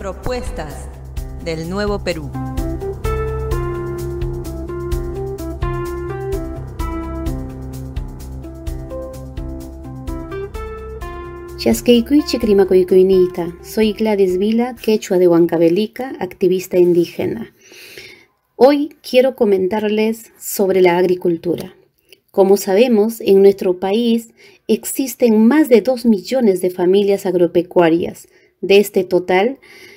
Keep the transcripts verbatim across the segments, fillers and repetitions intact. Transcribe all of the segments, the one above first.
propuestas del Nuevo Perú. Chasqueicui chicrimacoicuinita, soy Gladys Vila, quechua de Huancavelica, activista indígena. Hoy quiero comentarles sobre la agricultura. Como sabemos, en nuestro país existen más de dos millones de familias agropecuarias. De este total,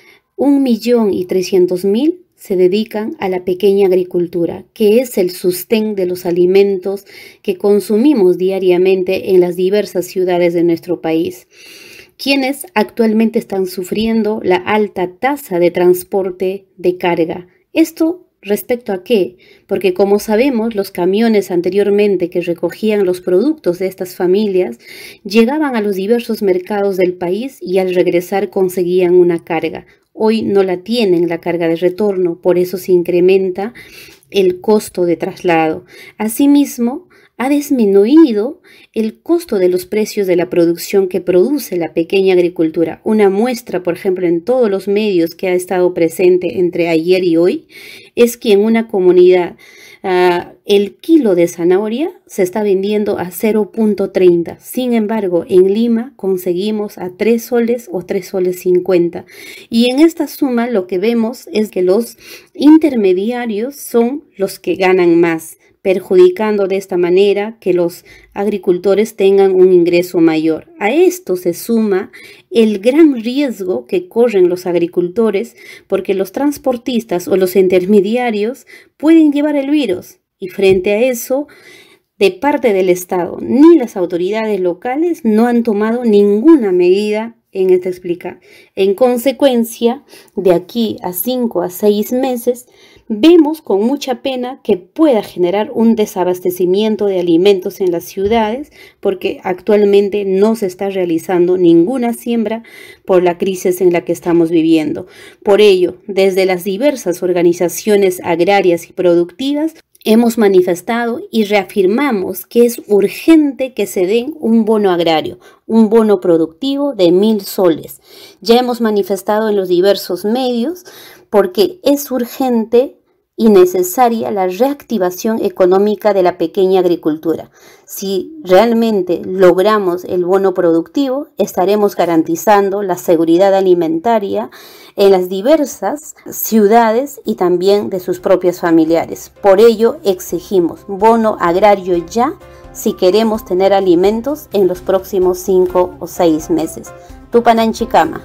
un millón y trescientos mil se dedican a la pequeña agricultura, que es el sostén de los alimentos que consumimos diariamente en las diversas ciudades de nuestro país, quienes actualmente están sufriendo la alta tasa de transporte de carga. Esto ¿respecto a qué? Porque como sabemos, los camiones anteriormente que recogían los productos de estas familias llegaban a los diversos mercados del país y al regresar conseguían una carga. Hoy no la tienen, la carga de retorno, por eso se incrementa el costo de traslado. Asimismo, ha disminuido el costo de los precios de la producción que produce la pequeña agricultura. Una muestra, por ejemplo, en todos los medios que ha estado presente entre ayer y hoy, es que en una comunidad uh, el kilo de zanahoria se está vendiendo a cero punto treinta. Sin embargo, en Lima conseguimos a tres soles o tres soles cincuenta. Y en esta suma lo que vemos es que los intermediarios son los que ganan más, perjudicando de esta manera que los agricultores tengan un ingreso mayor. A esto se suma el gran riesgo que corren los agricultores porque los transportistas o los intermediarios pueden llevar el virus y frente a eso, de parte del Estado ni las autoridades locales no han tomado ninguna medida en esta explicación. En consecuencia, de aquí a cinco a seis meses, vemos con mucha pena que pueda generar un desabastecimiento de alimentos en las ciudades porque actualmente no se está realizando ninguna siembra por la crisis en la que estamos viviendo. Por ello, desde las diversas organizaciones agrarias y productivas, hemos manifestado y reafirmamos que es urgente que se den un bono agrario, un bono productivo de mil soles. Ya hemos manifestado en los diversos medios porque es urgente y necesaria la reactivación económica de la pequeña agricultura. Si realmente logramos el bono productivo, estaremos garantizando la seguridad alimentaria en las diversas ciudades y también de sus propios familiares. Por ello, exigimos bono agrario ya si queremos tener alimentos en los próximos cinco o seis meses. Tupanan Chicama.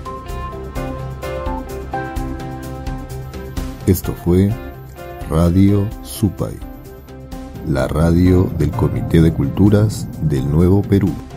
Esto fue Radio Supay, la radio del Comité de Culturas del Nuevo Perú.